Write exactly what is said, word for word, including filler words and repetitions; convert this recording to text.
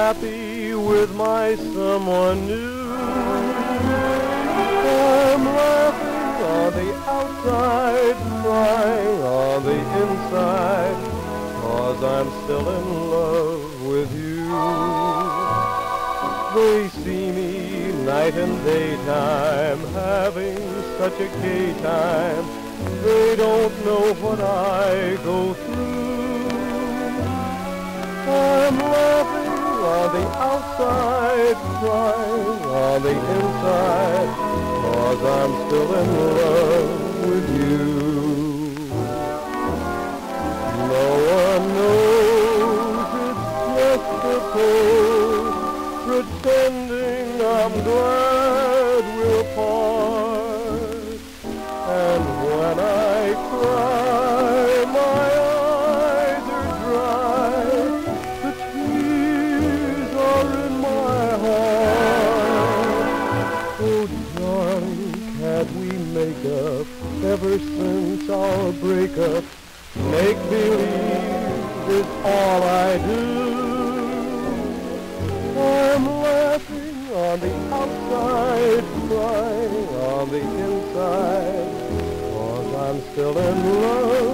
happy with my someone new. I'm laughing on the outside, crying on the inside, 'cause I'm still in love with you. They see me night and daytime, having such a gay time. They don't know what I go through. I'm laughing on the outside, crying on the inside, 'cause I'm still in love with you. No one knows, it's just a pose, pretending I'm glad we're apart. And when I cry, my eyes are dry, the tears are in my heart. Oh, darling, can't we make up ever since our breakup? Make believe is all I do. I'm laughing on the outside, crying on the inside, 'cause I'm still in love